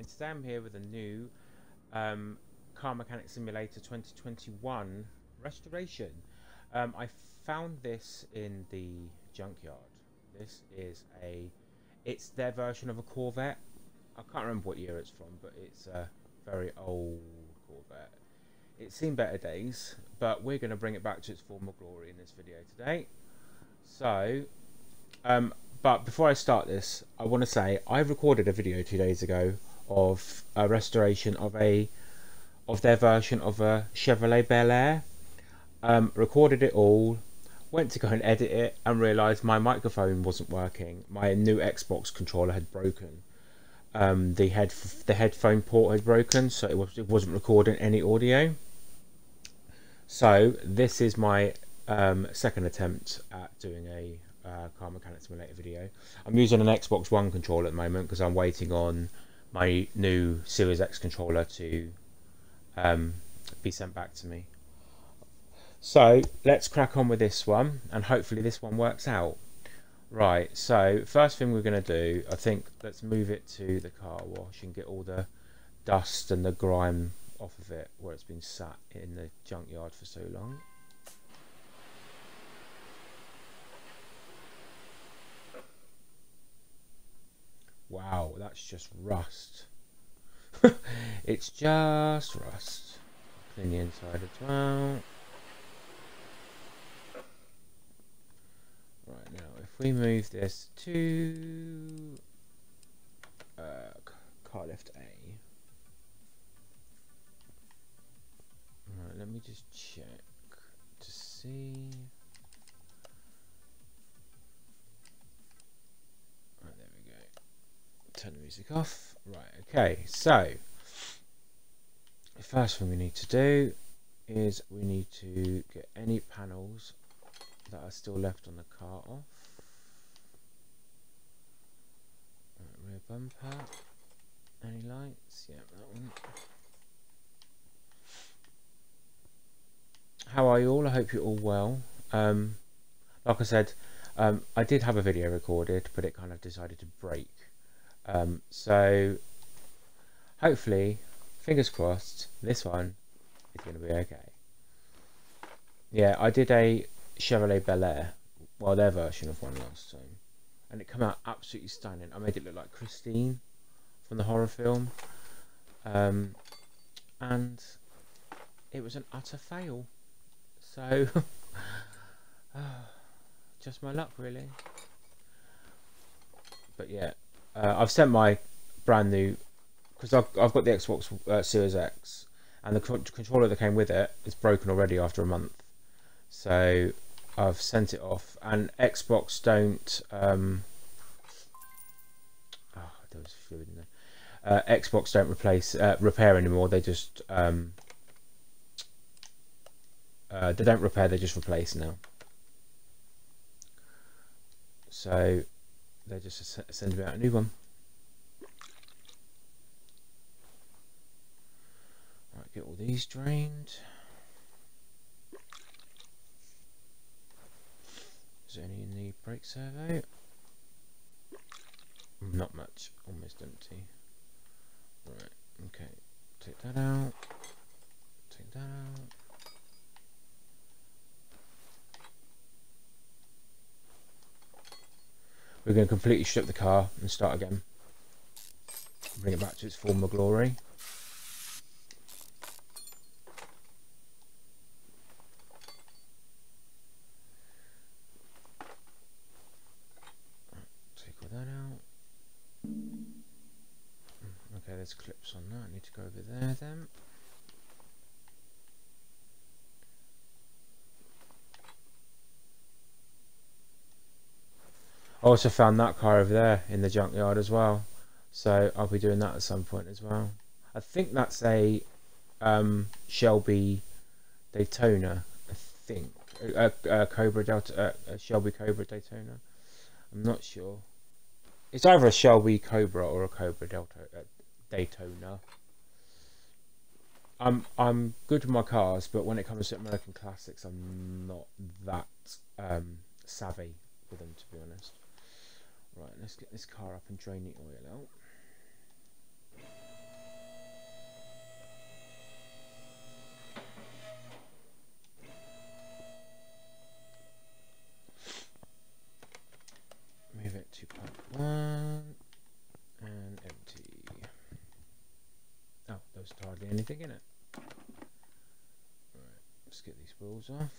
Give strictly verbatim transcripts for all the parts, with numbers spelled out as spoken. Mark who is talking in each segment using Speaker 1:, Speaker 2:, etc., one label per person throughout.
Speaker 1: today I'm here with a new um, Car Mechanic Simulator twenty twenty-one restoration. Um, I found this in the junkyard. This is a, it's their version of a Corvette. I can't remember what year it's from, but it's a very old Corvette. It's seen better days, but we're going to bring it back to its former glory in this video today. So, um, but before I start this, I want to say I recorded a video two days ago of a restoration of a of their version of a Chevrolet Bel Air. Um, recorded it all, went to go and edit it, and realised my microphone wasn't working. My new Xbox controller had broken. Um, the head the headphone port had broken, so it, was, it wasn't recording any audio. So this is my um, second attempt at doing a uh, Car Mechanic Simulator video. I'm using an Xbox One controller at the moment because I'm waiting on my new Series X controller to um, be sent back to me. So let's crack on with this one, and hopefully this one works out. Right, so first thing we're going to do, I think, let's move it to the car wash and get all the dust and the grime off of it where it's been sat in the junkyard for so long. Wow, that's just rust. It's just rust. Clean the inside as well. Right, now if we move this to uh, car lift A. Right, let me just check to see. Right, there we go. Turn the music off. Right, okay, so the first thing we need to do is we need to get any panels that are still left on the car off. Right, rear bumper. Any lights? Yeah, that one. How are you all? I hope you're all well. Um, like I said, um, I did have a video recorded, but it kind of decided to break. Um, so hopefully, fingers crossed, this one is going to be okay. Yeah, I did a Chevrolet Bel Air, well, their version of one last time, and it came out absolutely stunning. I made it look like Christine from the horror film, um, and it was an utter fail. So, just my luck, really. But yeah, uh, I've sent my brand new, because I've, I've got the Xbox uh, Series X, and the co controller that came with it is broken already after a month. So I've sent it off, and Xbox don't. Um, oh, there was fluid in there. Uh, Xbox don't replace uh, repair anymore. They just um, uh, they don't repair. They just replace now. So they just send me out a new one. Right, get all these drained. Is there any in the brake servo? Not much, almost empty. Right, okay, take that out, take that out. We're going to completely strip the car and start again. Bring it back to its former glory. Okay, there's clips on that. I need to go over there then. I also found that car over there in the junkyard as well, so I'll be doing that at some point as well. I think that's a um, Shelby Daytona. I think a, a, a Cobra Delta, a, a Shelby Cobra Daytona. I'm not sure. It's either a Shelby Cobra or a Cobra Delta uh, Daytona. I'm I'm good with my cars, but when it comes to American classics, I'm not that um, savvy with them, to be honest. Right, let's get this car up and drain the oil out. There's hardly anything in it. Right, let's get these wheels off.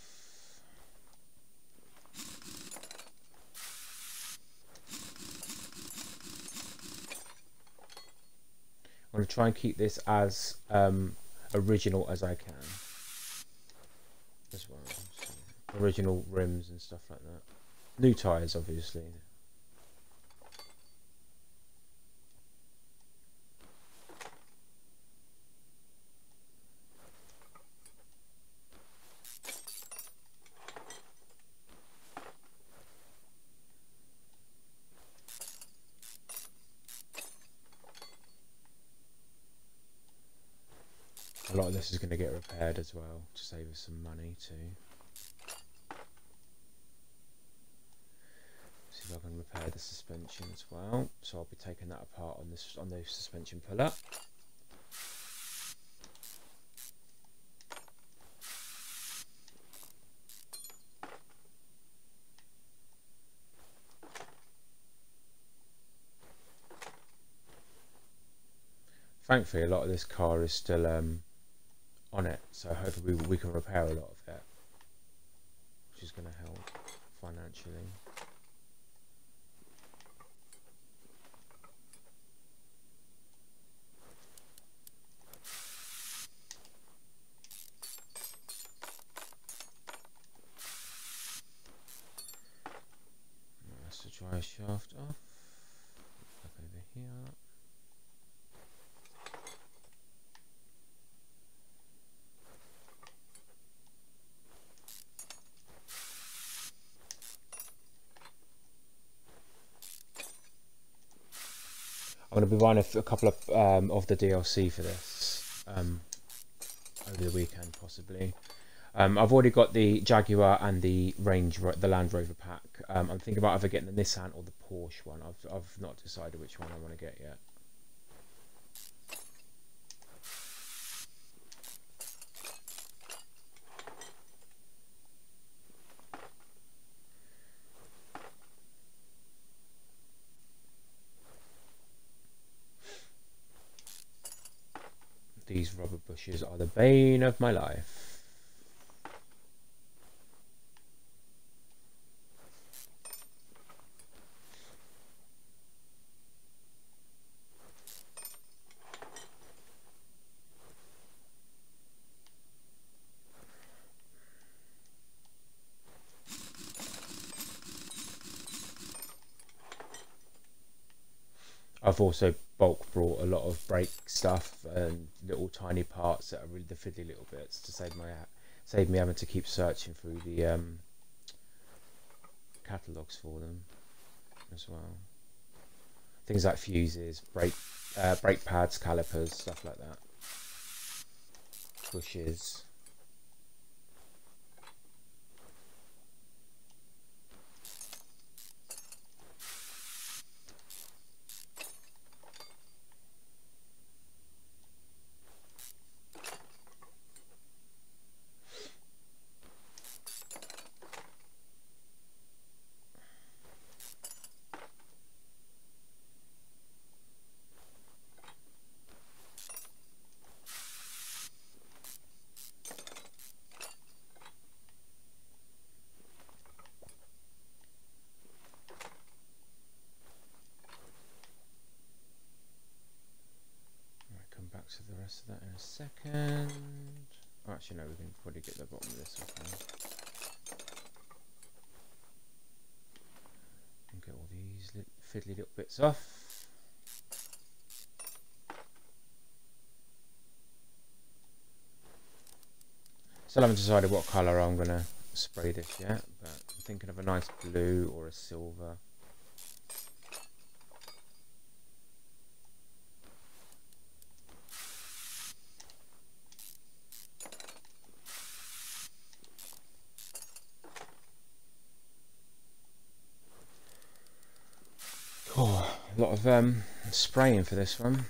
Speaker 1: I'm going to try and keep this as um, original as I can as well. So, original rims and stuff like that. New tyres, obviously. A lot of this is going to get repaired as well to save us some money too. See if I can repair the suspension as well. So I'll be taking that apart on this on the suspension puller. Thankfully, a lot of this car is still um, on it, so hopefully we, we can repair a lot of it, which is going to help financially. That's the dry shaft off. Back over here. I'm going to be running a couple of um, of the D L C for this um, over the weekend, possibly. Um, I've already got the Jaguar and the Range, the Land Rover pack. Um, I'm thinking about either getting the Nissan or the Porsche one. I've I've not decided which one I want to get yet. These rubber bushes are the bane of my life. I've also bulk brought a lot of brake stuff and little tiny parts that are really the fiddly little bits to save my save me having to keep searching through the um, catalogues for them as well. Things like fuses, brake uh, brake pads, calipers, stuff like that. Bushes. Back to the rest of that in a second. Oh, actually, no, we can probably get the bottom of this off now. And get all these li fiddly little bits off. Still haven't decided what colour I'm going to spray this yet, but I'm thinking of a nice blue or a silver. Oh, a lot of um, spraying for this one.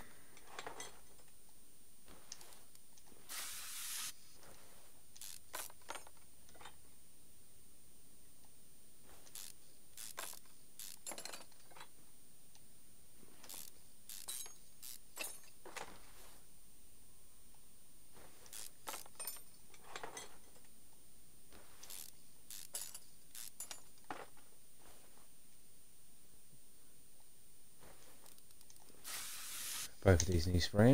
Speaker 1: Both of these need spraying.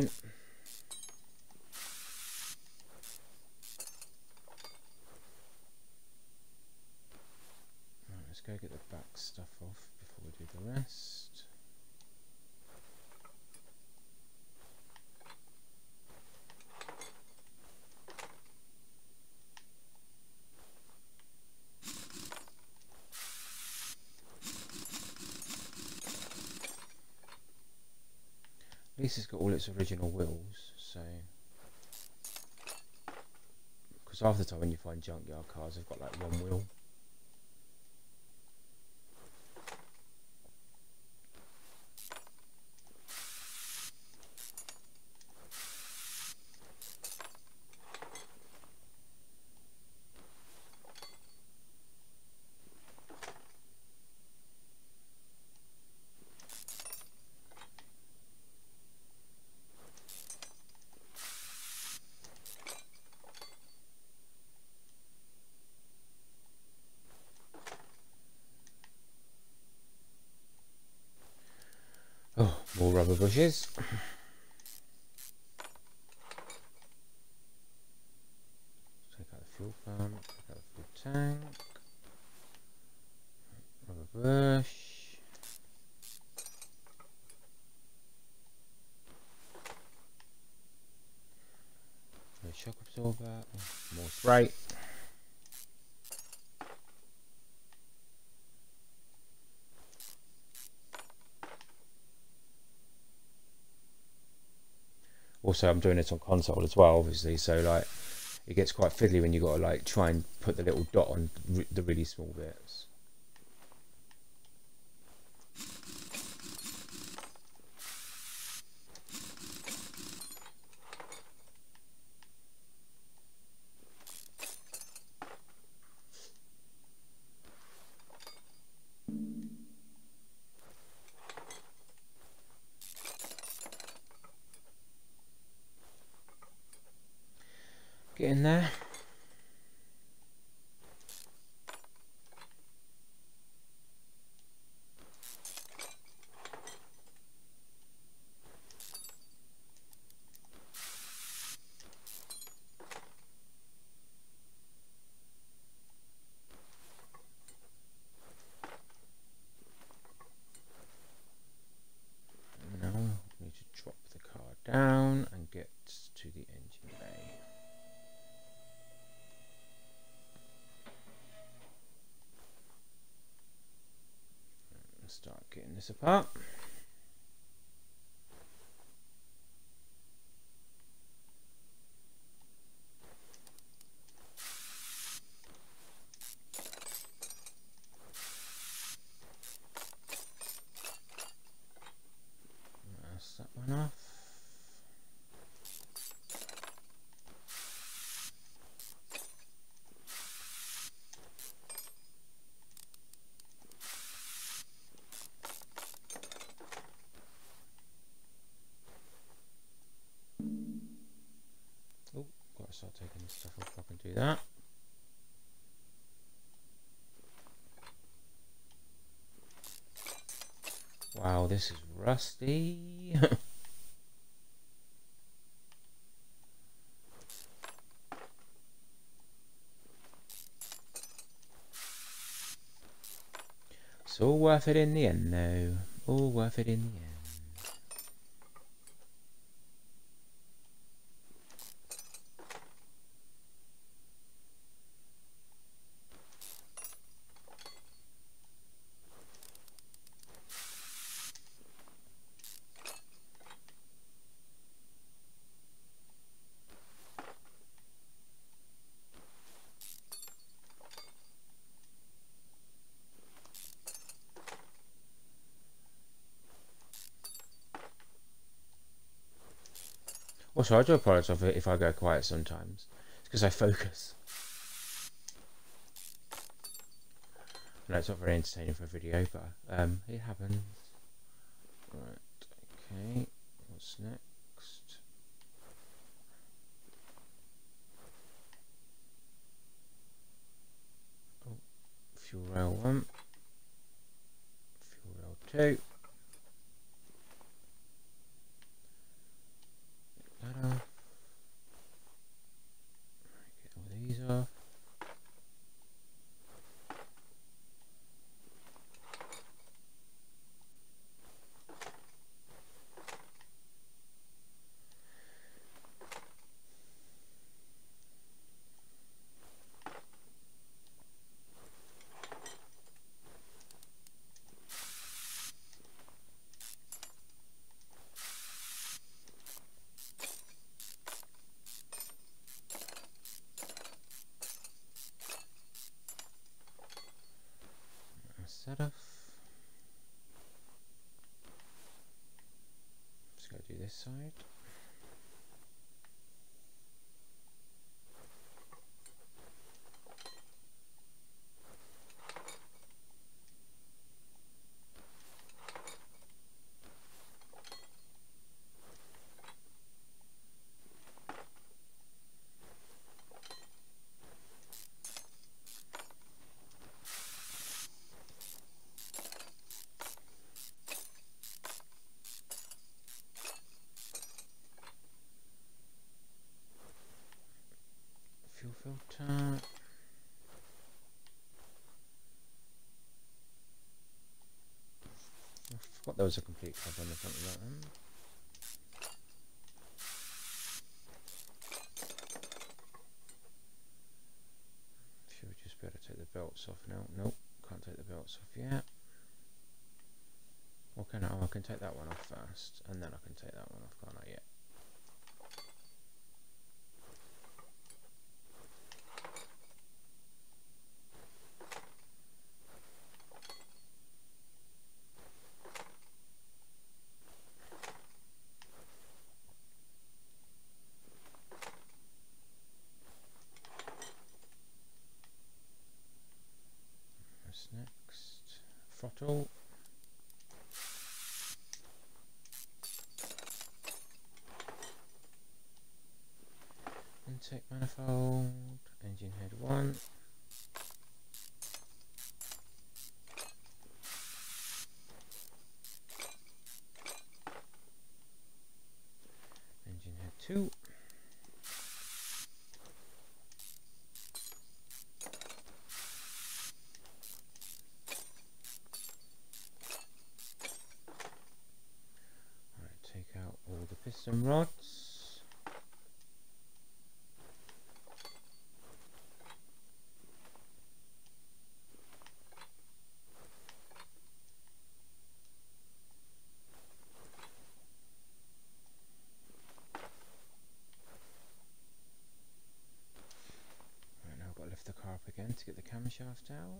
Speaker 1: Right, let's go get the back stuff off before we do the rest. At least it's got all its original wheels, so because half the time when you find junkyard cars, they've got like one wheel. Oh, more rubber bushes. Take out the fuel pump, take out the fuel tank. Rubber bush. No shock absorber. More spray. Also, I'm doing it on console as well, obviously, so like it gets quite fiddly when you got to like try and put the little dot on the really small bits. Get in there. Now we need to drop the car down and get to the engine bay. Start getting this apart. That's that one off. Oh, gotta start taking this stuff off. I can do that. Wow, this is rusty. It's all worth it in the end, though. All worth it in the end. Also, I do apologise if I go quiet sometimes. It's because I focus. No, it's not very entertaining for a video, but um, it happens. Right, okay. What's next? Oh, fuel rail one. Fuel rail two. that off. Just go do this side. Fuel filter. I forgot there was a complete cover on the front of that one. Should we just be able to take the belts off now? Nope, can't take the belts off yet. What can I? Oh, I can take that one off first, and then I can take that one off, can't I? Yeah. What's next? Throttle. Intake manifold, engine head one. Engine head two. Alright, take out all the piston rods. The car up again to get the camshaft out.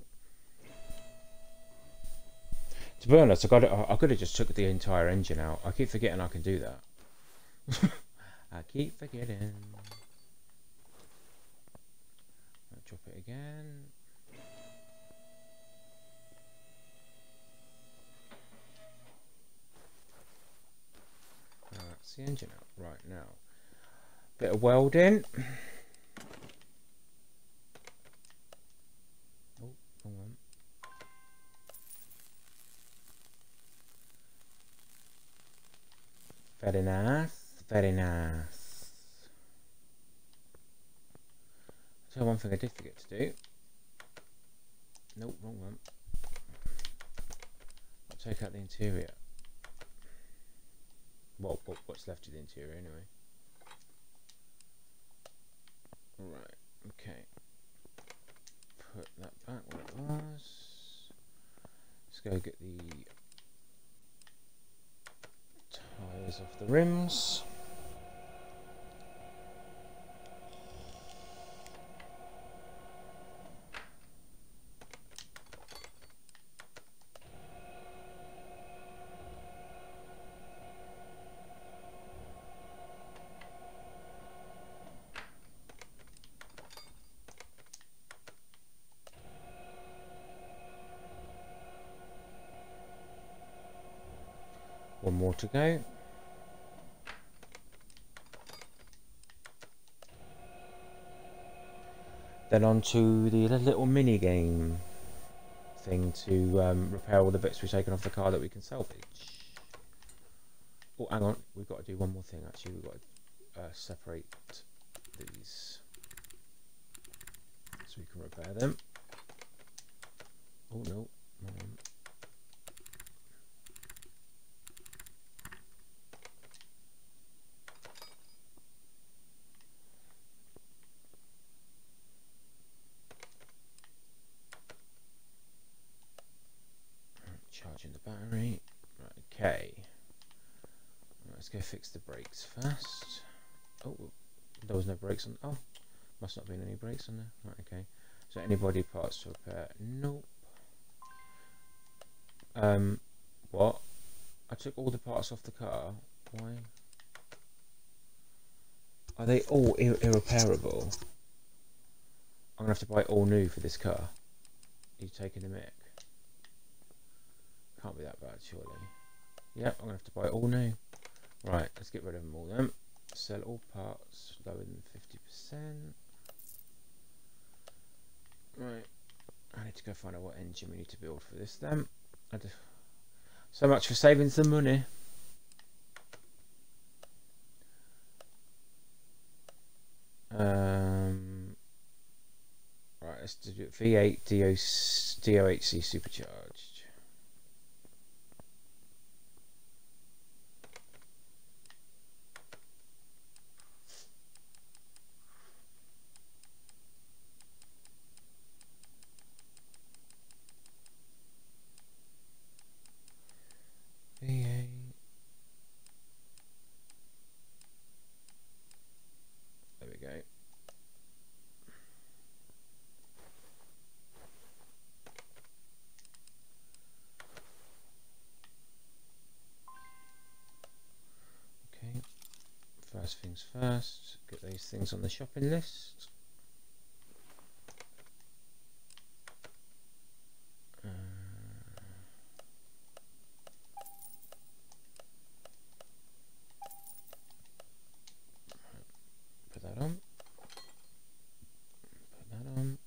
Speaker 1: To be honest, I got it. I could have just took the entire engine out. I keep forgetting I can do that. I keep forgetting. I'll drop it again. Oh, that's the engine out right now. Bit of welding. One. Very nice, very nice. So one thing I did forget to do. Nope, wrong one. I'll take out the interior. Well, what's left of the interior anyway. Right, okay. Put that back where it was. Let's go get the tyres off the rims. One more to go. Then on to the little mini game thing to um, repair all the bits we've taken off the car that we can salvage. Oh, hang on, we've got to do one more thing actually. We've got to uh, separate these so we can repair them. Oh no, wrong one. Charging the battery. Right, okay. Right, let's go fix the brakes first. Oh, there was no brakes on. Oh, must not have been any brakes on there. Right, okay. So any body parts to repair? Nope. Um, what? I took all the parts off the car. Why? Are they all ir irreparable? I'm gonna have to buy all new for this car. Are you taking the mic? Can't be that bad, surely. Yep, I'm gonna have to buy all new. Right, let's get rid of them all then. Sell all parts lower than fifty percent. Right, I need to go find out what engine we need to build for this then. I just, so much for saving some money. Um, right, let's do it. V eight D O H C supercharged. V eight. There we go. Okay. First things first, get these things on the shopping list. Uh, put that on. Put that on.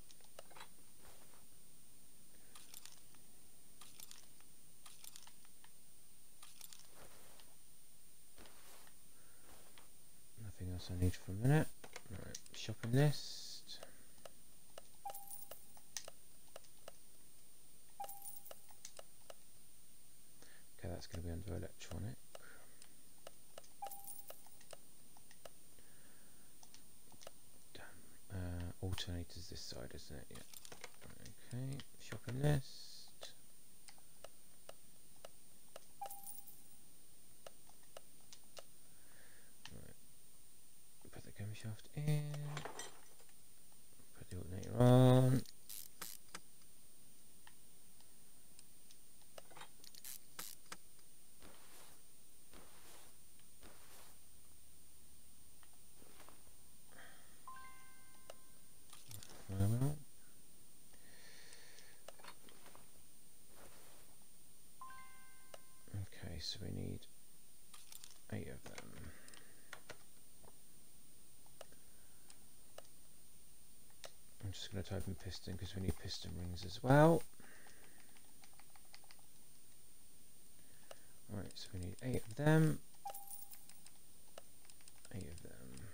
Speaker 1: Nothing else I need for a minute. Right, shopping list. Okay, that's going to be under electronic. Uh, alternators this side, isn't it? Yeah. Okay, shopping list. Right. Put the camshaft in. Put the alternator on. Well, okay, so we need eight of them. I'm just going to type in piston because we need piston rings as well. Alright, so we need eight of them. Eight of them.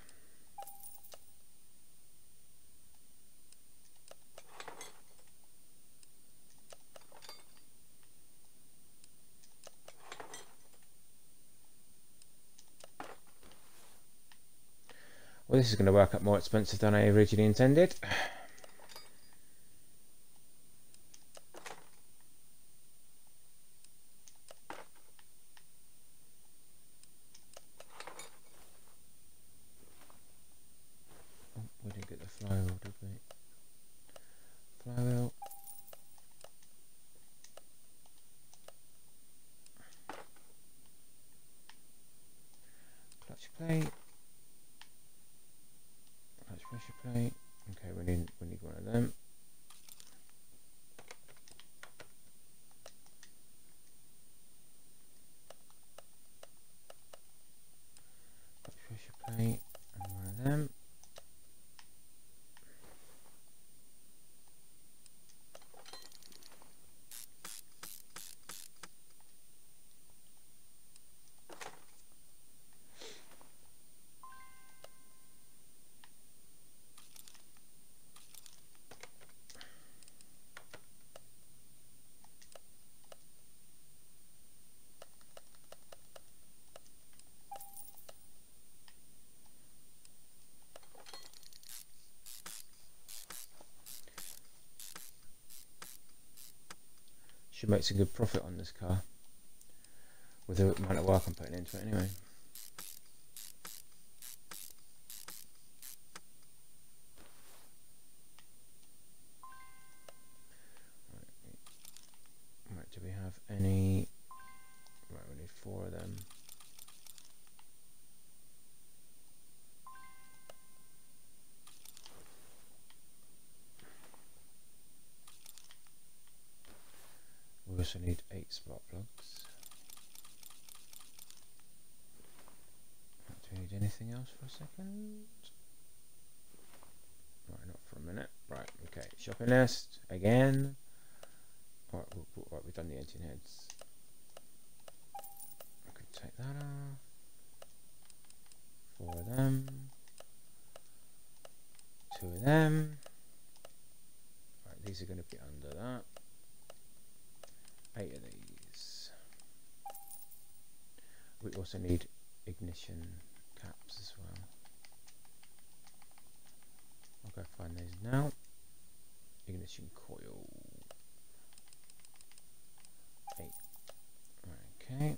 Speaker 1: Well, this is going to work out more expensive than I originally intended. Oh, we didn't get the flywheel, did we? Flywheel. Clutch plate. Clutch pressure plate. Okay, we need we need one of them. Clutch pressure plate and one of them. Should make some good profit on this car with the amount of work I'm putting into it anyway. Right, right, do we have also need eight spark plugs. Do we need anything else for a second? Right, not for a minute. Right, okay. Shopping list again. Right, we, we, right, we've done the engine heads. I can take that off. Four of them. Two of them. Right, these are going to be under that. Eight of these. We also need ignition caps as well. I'll go find those now. Ignition coil. Eight. Okay.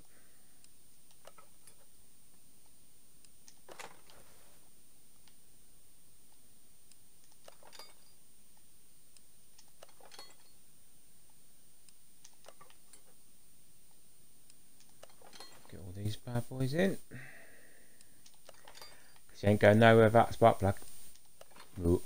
Speaker 1: Get all these bad boys in. Because you ain't going nowhere without a spark plug. Ooh.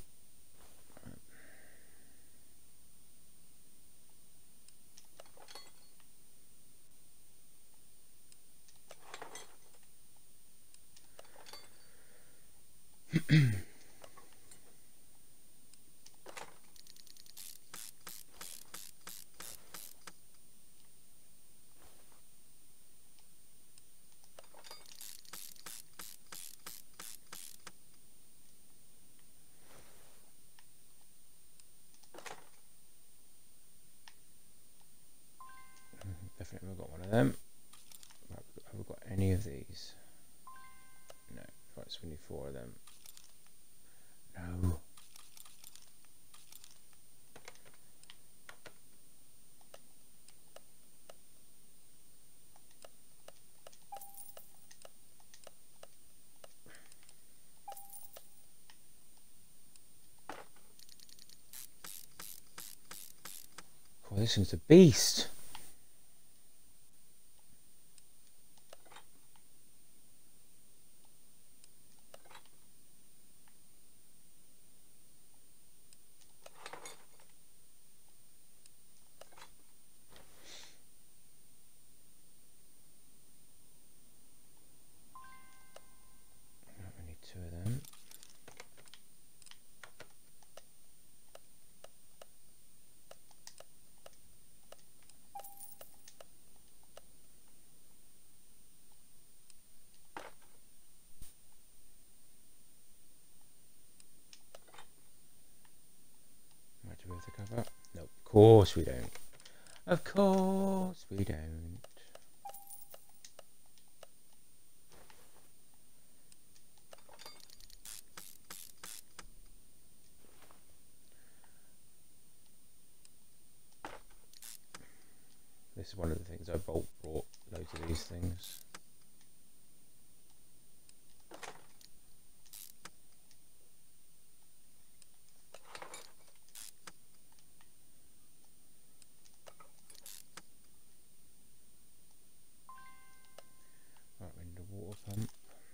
Speaker 1: Definitely haven't got one of them. Right, have we got any of these? No. Right, so we need four of them. No. Oh, this thing's a beast. We need two of them. Do we have the cover? No, of course we don't. Of course we don't. This is one of the things I bulk bought, loads of these things. Right, we need a water pump.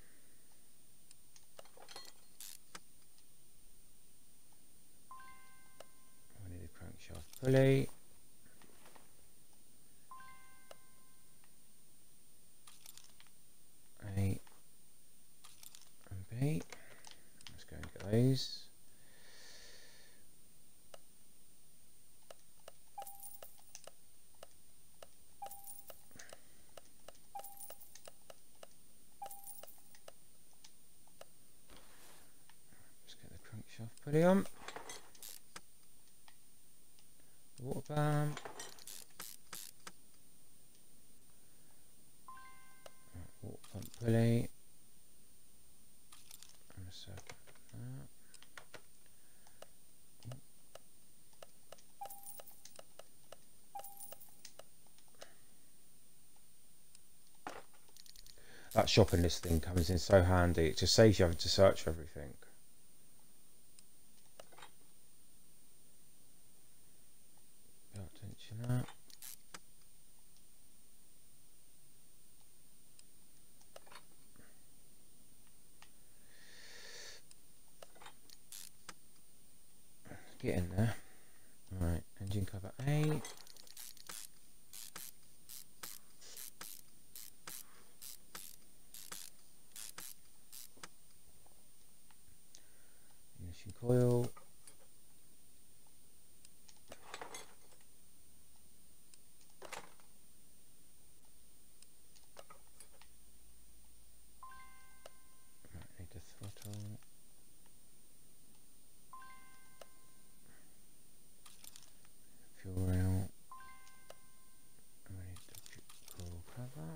Speaker 1: We need a crankshaft pulley. A and B. Let's go and get those. Crankshaft pulley on. Water pump. Right, water pump pulley. And a circuit like that. That shopping list thing comes in so handy. It just saves you having to search for everything. Pay attention to that. Get in there. Alright, engine cover A. ignition coil. Right, need the throttle. Fuel rail. And we need the coil cover.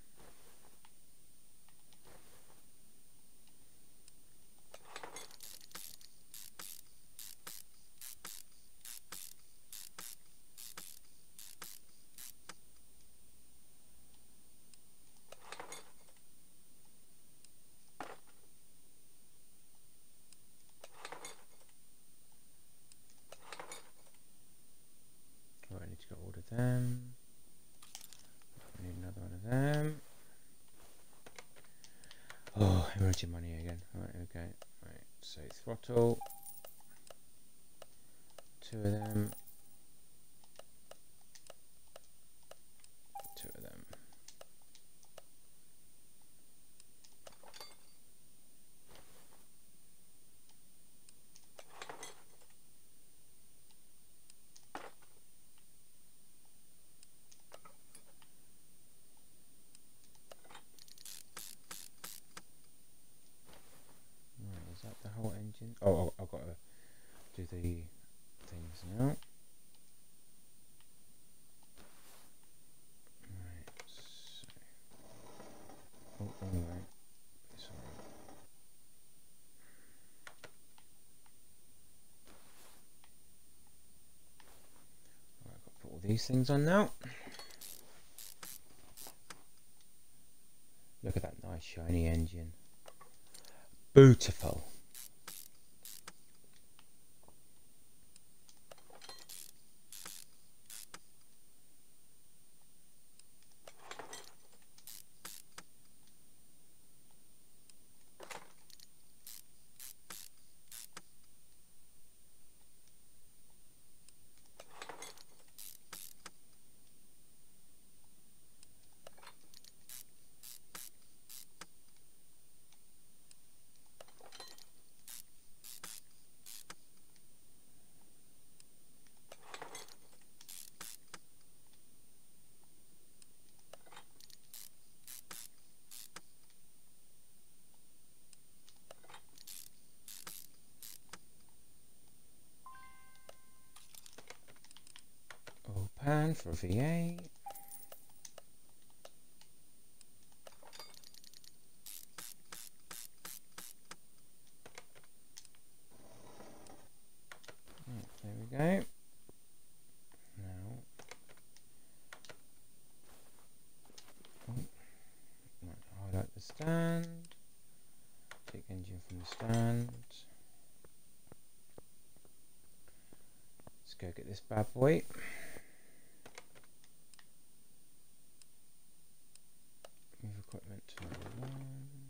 Speaker 1: Right, I need to get all of them. I need another one of them. Oh, hemorrhaging money again. Right, okay. Right, so throttle. Two of them. Two of them. Right, is that the whole engine? Oh, oh I've got to do the things now. Right, so. Oh, wrong way. Sorry. Right, I've got to put all these things on now. Look at that nice shiny engine. Beautiful. Oil pan for V A. Right, there we go. Now, oh, right, highlight the stand. Take engine from the stand. Let's go get this bad boy. Move equipment to number one.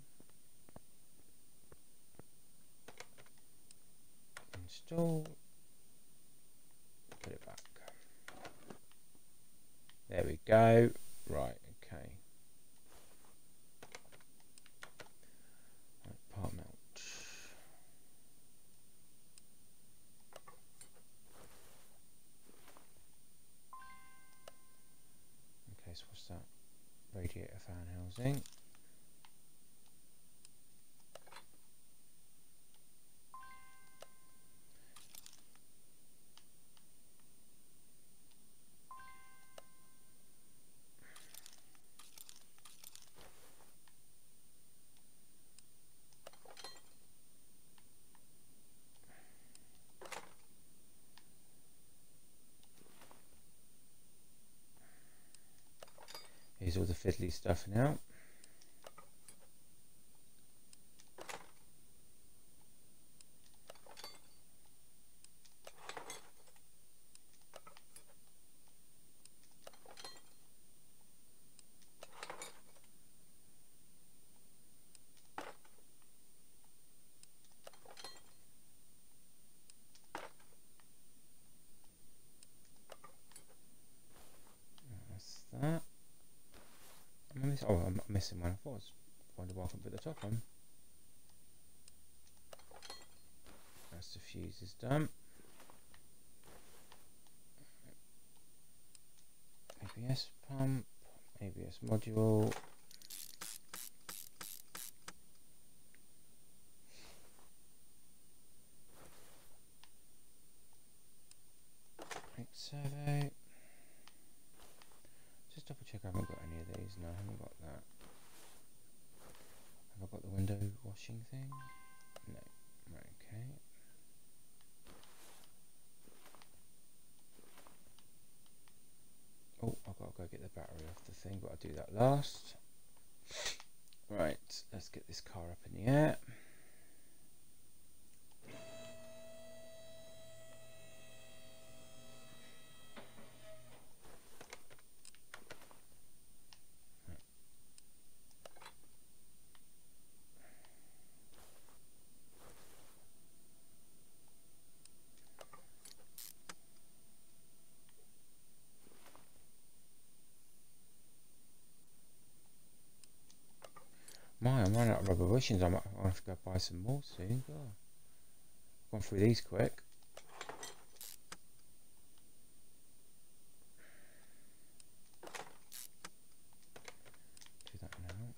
Speaker 1: Install. Put it back. There we go. Right, okay. Right, part mount. Okay, so what's that? Radiator fan housing. Here's all the fiddly stuff now. That's that. Am I miss oh, I'm missing one. I thought I was wondering why I couldn't put the top on. That's Master fuse is done. A B S pump, A B S module. Brake servo. Just double check I haven't got any of these. No, I haven't got that. Have I got the window washing thing? No. Right, okay. Oh, I've got to go get the battery off the thing, but I'll do that last. Right, let's get this car up in the air. My, I'm running out of rubber bushings. I might have to go buy some more soon. God. I've gone through these quick. Do that now.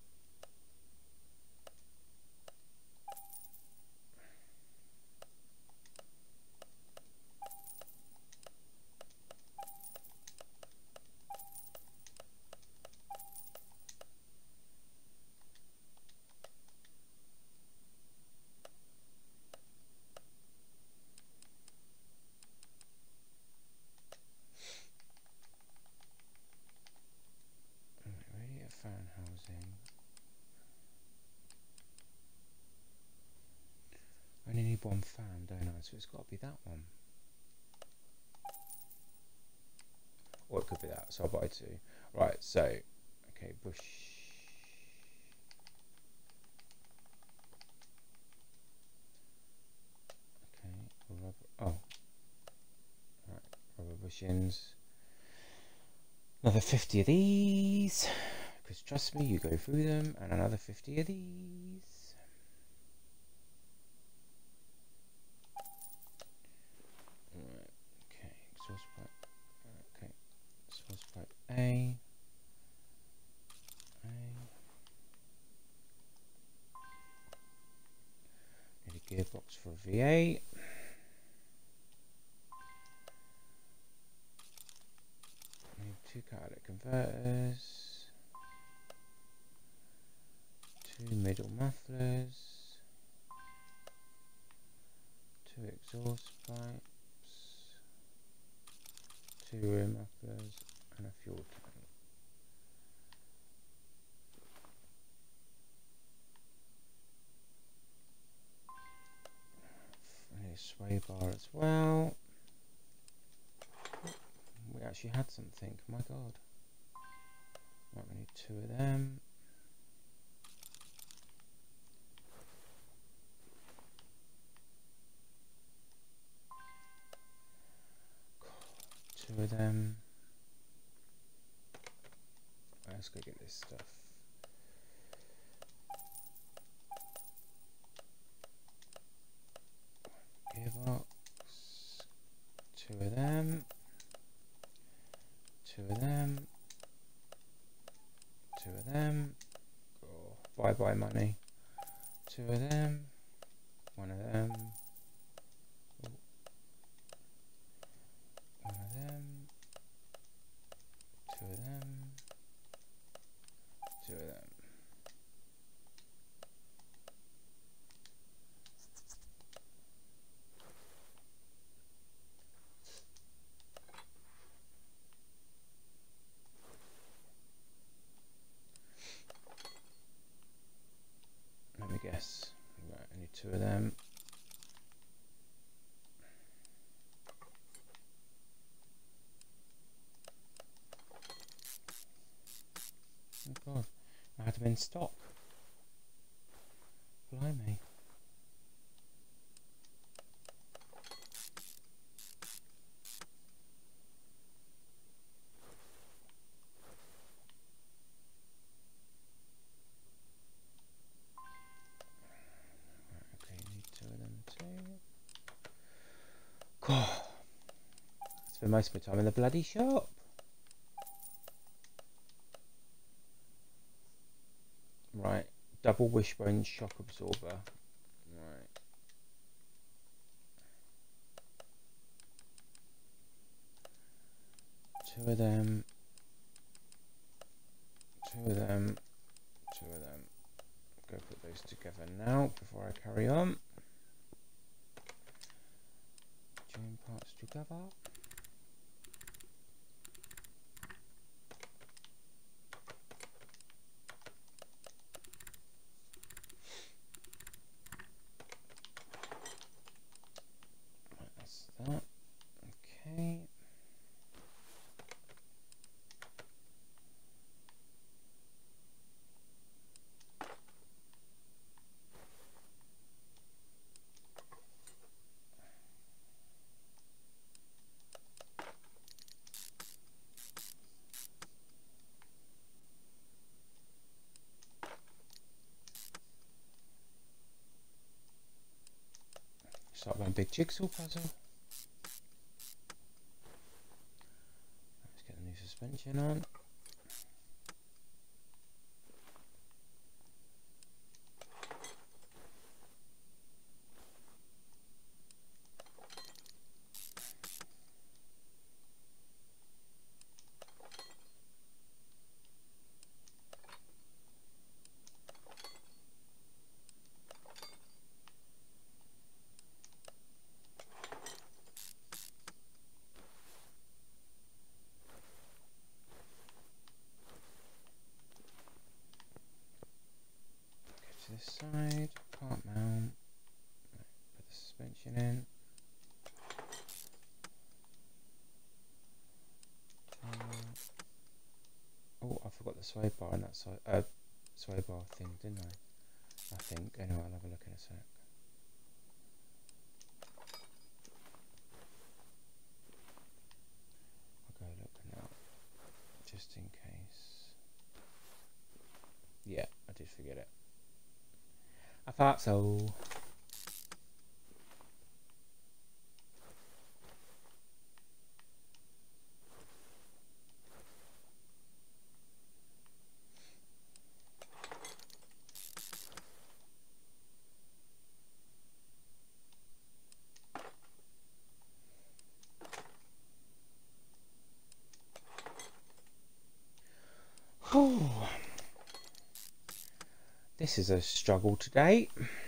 Speaker 1: Fan housing. I only need one fan, don't I? So it's got to be that one. Or it could be that, so I'll buy two. Right, so, okay, bush. Okay, rubber, oh. Right, rubber bushings. Another fifty of these. Because trust me, you go through them, and another fifty of these. Right, okay, exhaust pipe. Okay, exhaust pipe A. A. Need a gearbox for a V eight. Need two catalytic converters. Two middle mufflers, two exhaust pipes, two rear mufflers, and a fuel tank. I need a sway bar as well. We actually had something, my god. Right, we need two of them. Two of them. Right, let's go get this stuff. Gearbox. Two of them. Two of them. Two of them. Oh, bye bye money. Two of them. One of them. One of them, two of them, two of them. Let me guess. Right, I need two of them. Oh god, I had them in stock. Blimey. Right, okay, you need two of them too. spend most of my time in the bloody shop. Right, double wishbone shock absorber. Right. Two of them. Two of them. Two of them. Go put those together now before I carry on. Join parts together. Right, that's that. Okay. Start one big jigsaw puzzle. Let's get the new suspension on. This side, part mount, right, put the suspension in. Um, oh, I forgot the sway bar on that side, uh, sway bar thing, didn't I? I think, anyway, I'll have a look in a sec. I'll go look now, just in case. Yeah, I did forget it. I thought so. Whew. This is a struggle today.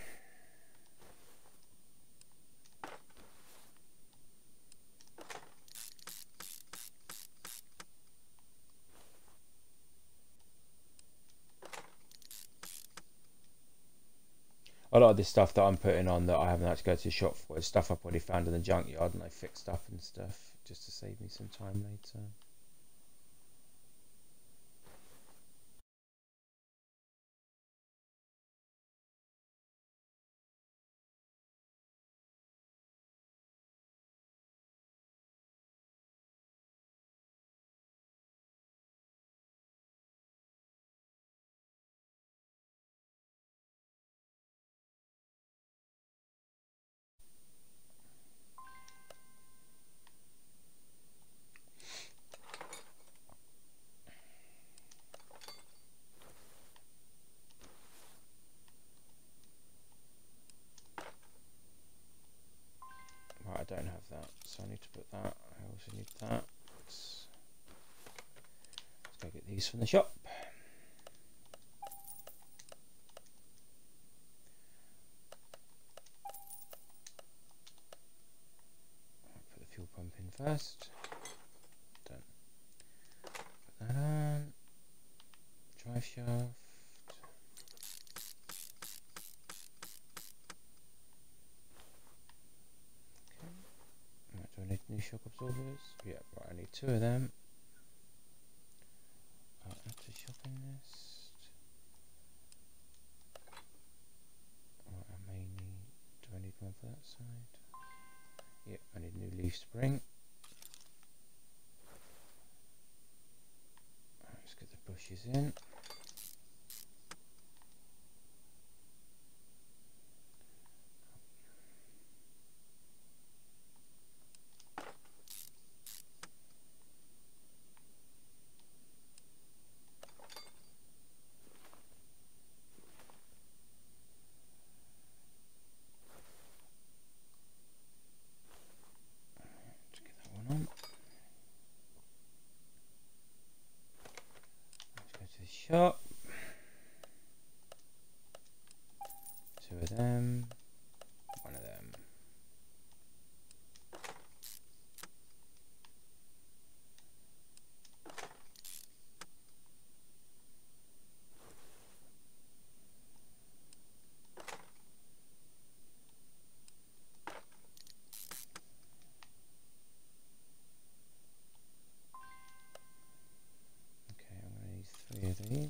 Speaker 1: A lot of this stuff that I'm putting on that I haven't had to go to the shop for is stuff I've already found in the junkyard and I fixed up and stuff just to save me some time later. Right, I don't have that, so I need to put that. I also need that. Let's, let's go get these from the shop. Put the fuel pump in first. Done. Put that on. Drive shaft. Okay. Right, do I need new shock absorbers? Yeah, right, I need two of them. I'll add to shopping list. Right, I may need, do I need one for that side? Yep, I need a new leaf spring. Right, let's get the bushes in. these.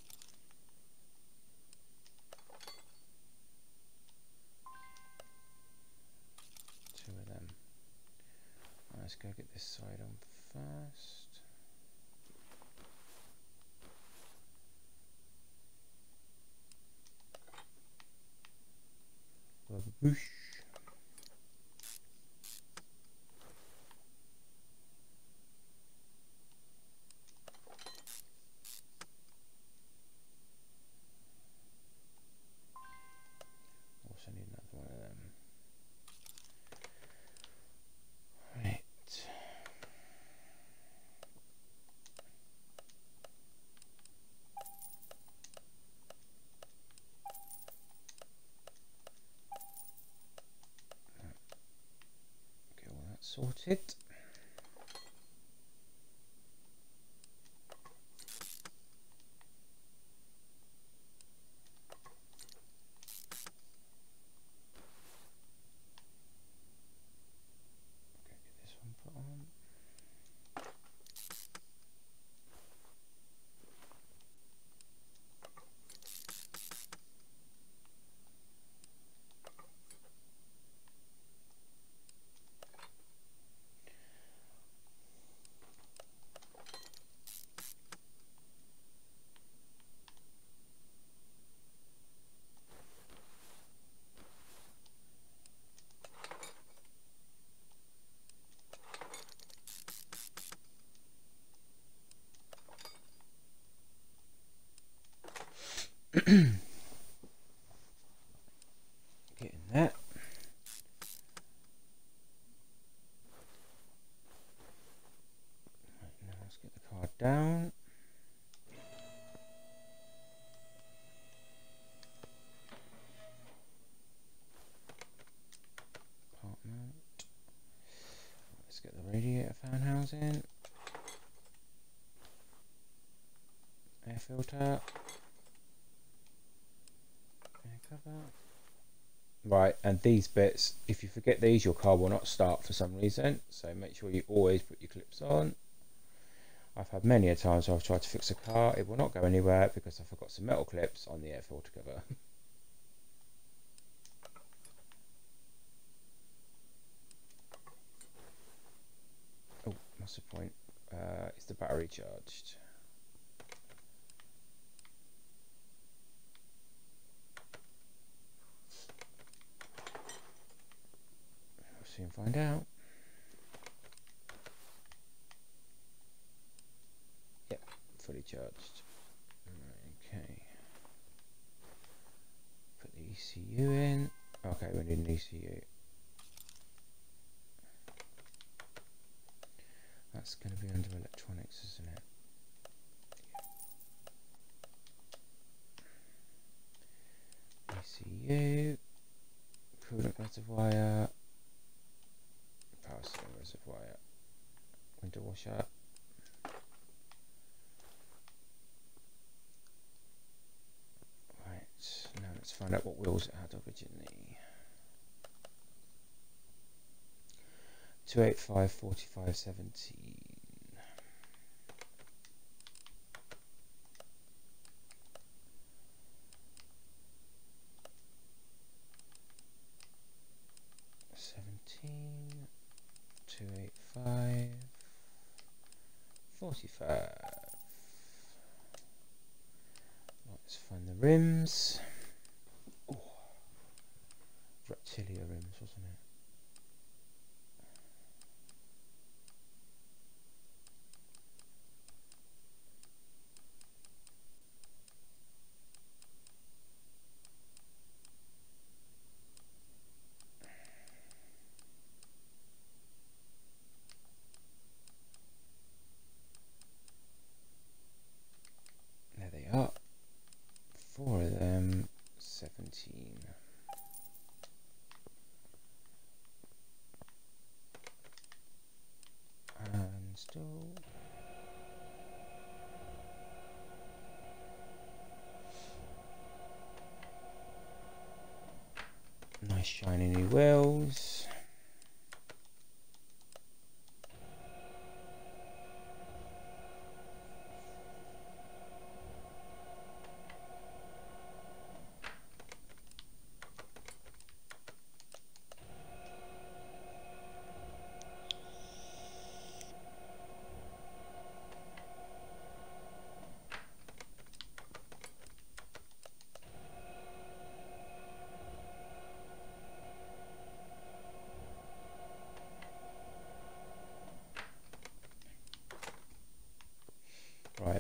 Speaker 1: Two of them. Right, let's go get this side on first. Boosh. Also need another one of them. Right. Get all that sorted. Getting that. Right, now let's get the car down. Part mount. Let's get the radiator fan housing. Air filter. Air cover. Right, and these bits, if you forget these, your car will not start for some reason, so make sure you always put your clips on. I've had many a times where I've tried to fix a car, it will not go anywhere because I forgot some metal clips on the air filter cover. Oh, what's the point? Uh, is the battery charged? Soon find out. Yep, fully charged. Okay. Put the E C U in. Okay, we need an E C U. That's going to be under electronics, isn't it? Yeah. E C U. Coolant reservoir. Power steering reservoir, window washer. Right, now let's find out what wheels it had originally. two eighty-five, forty-five, seventeen. seventeen. two eighty-five, forty-five. Let's find the rims. Oh, Reptilita rims, wasn't it? There they are. Four of them. seventeen. And install. Nice shiny new wheels.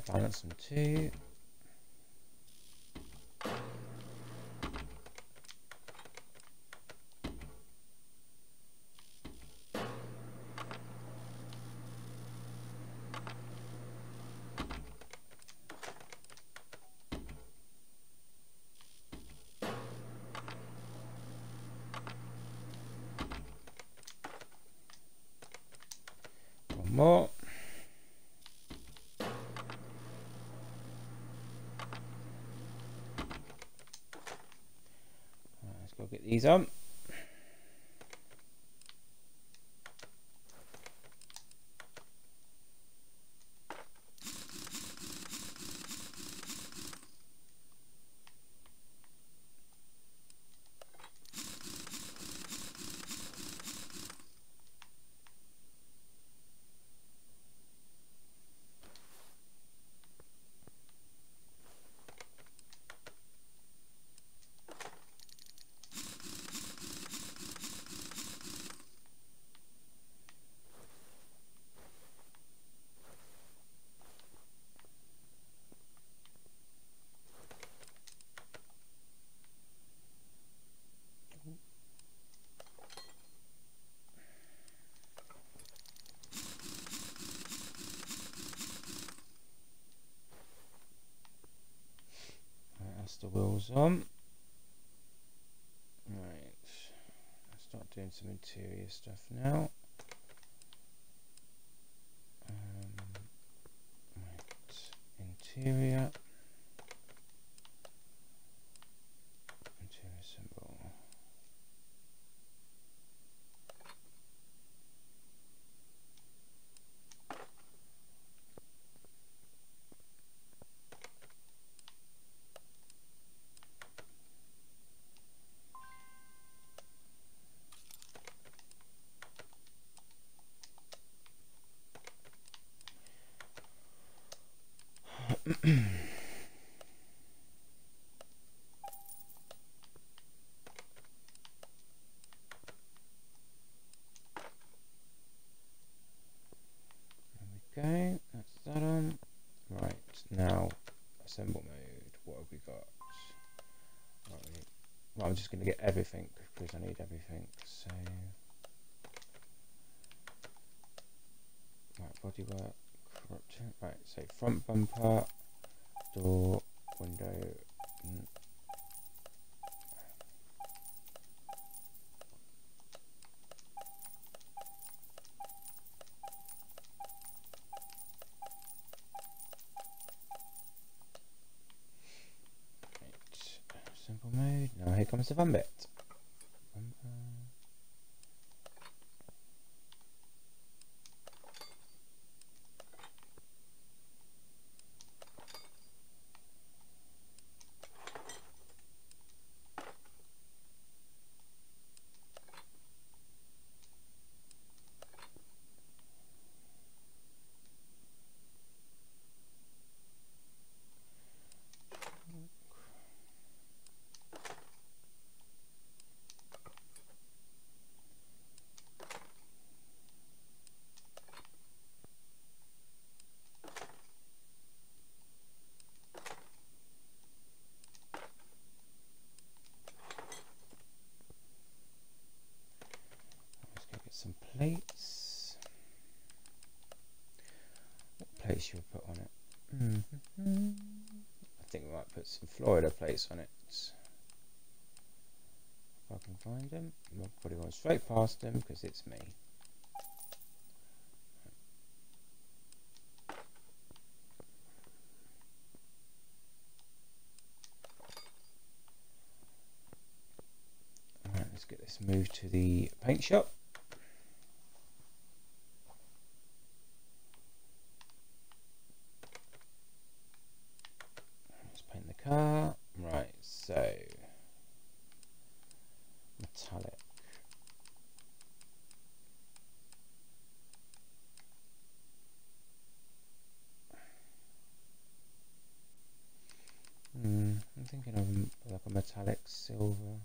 Speaker 1: balance them too. One more. Right, let's go get these on. That's the wheels on. Right, let's start doing some interior stuff now. Um, right, interior, interior symbol. Okay, that's that on. Right, now assemble mode. What have we got? Right, we need, well, I'm just going to get everything because I need everything. So, right, bodywork, corruption. Right, so front bumper, door, window. Mm. Simple mode. Now here comes the fun bit. Bumper. Some plates. What plates should we put on it? Mm-hmm. I think we might put some Florida plates on it. If I can find them, we'll probably go straight past them because it's me. Alright, let's get this moved to the paint shop. Paint the car. Right, so metallic. Hmm, I'm thinking of like a metallic silver.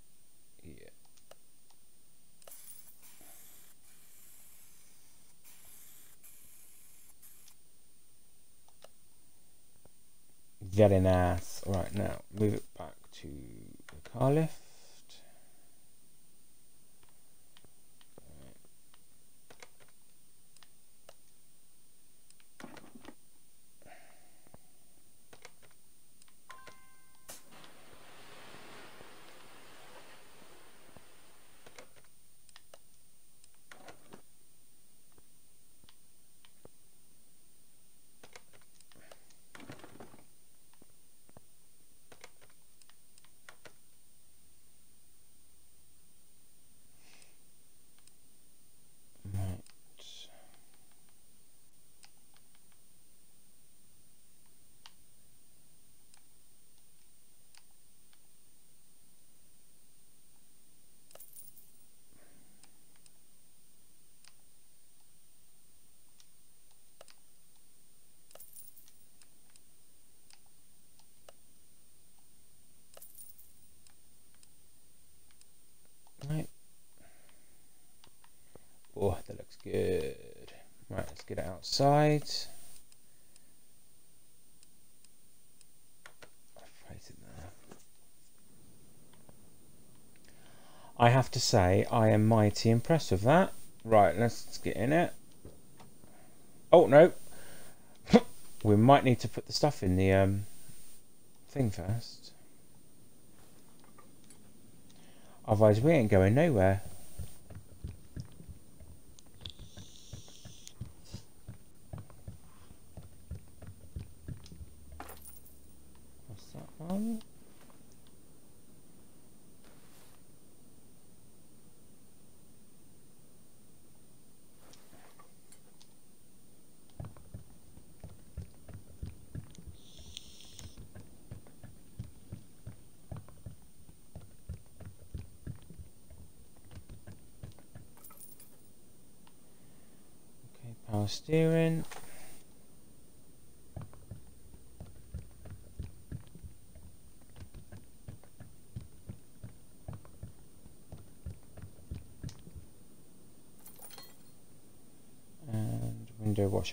Speaker 1: Yeah. Very nice. Right, now move it back to the car lift. Right. Oh, that looks good. Right, let's get it outside. I have to say, I am mighty impressed with that. Right, let's get in it. Oh, no. We might need to put the stuff in the um, thing first. Otherwise, we ain't going nowhere. What's that one? Power steering. And window washer.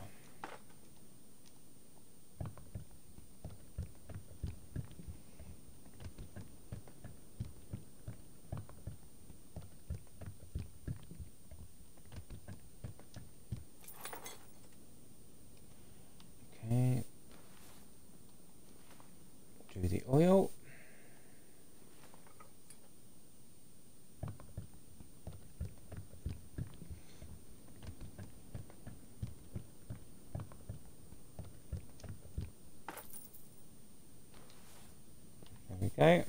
Speaker 1: Okay. Do the oil. There we go.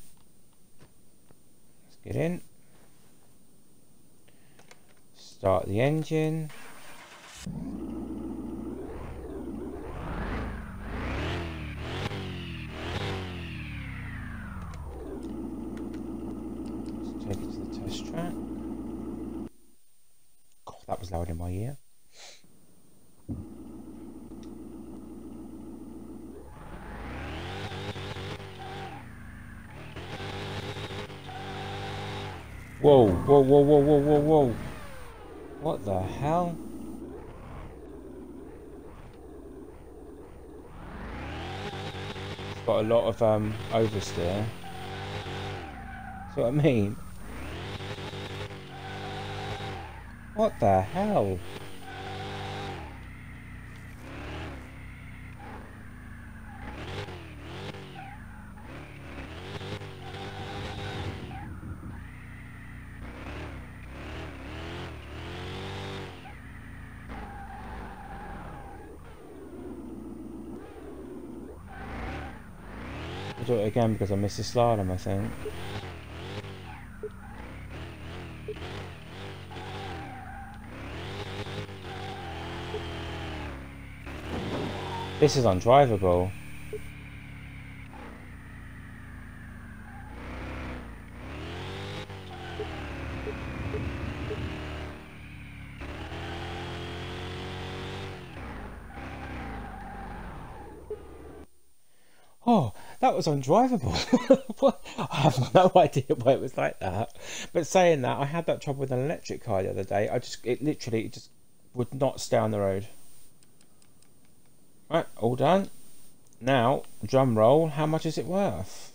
Speaker 1: Let's get in. Start the engine. Let's take it to the test track. God, that was loud in my ear. Whoa, whoa, whoa, whoa, whoa, whoa, whoa. What the hell? It's got a lot of um, oversteer. That's what I mean. What the hell? I'll do it again because I missed the slalom, I think. This is undrivable. Oh, that was undrivable. What? I have no idea why it was like that. But saying that, I had that trouble with an electric car the other day. I just, it literally just would not stay on the road. Right, all done. Now, drum roll, how much is it worth?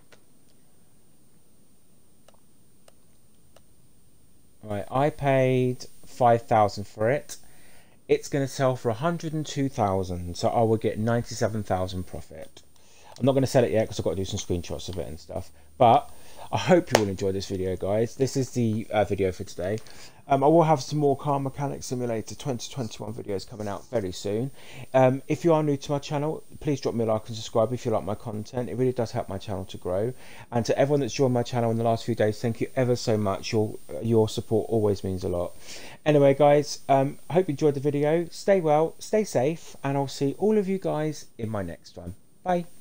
Speaker 1: Right, I paid five thousand for it. It's going to sell for one hundred and two thousand, so I will get ninety-seven thousand profit. I'm not going to sell it yet because I've got to do some screenshots of it and stuff. But I hope you will enjoy this video, guys. This is the uh, video for today. Um, I will have some more Car Mechanic Simulator twenty twenty-one videos coming out very soon. Um, if you are new to my channel, please drop me a like and subscribe if you like my content. It really does help my channel to grow. And to everyone that's joined my channel in the last few days, thank you ever so much. Your your support always means a lot. Anyway, guys, um, I hope you enjoyed the video. Stay well, stay safe, and I'll see all of you guys in my next one. Bye.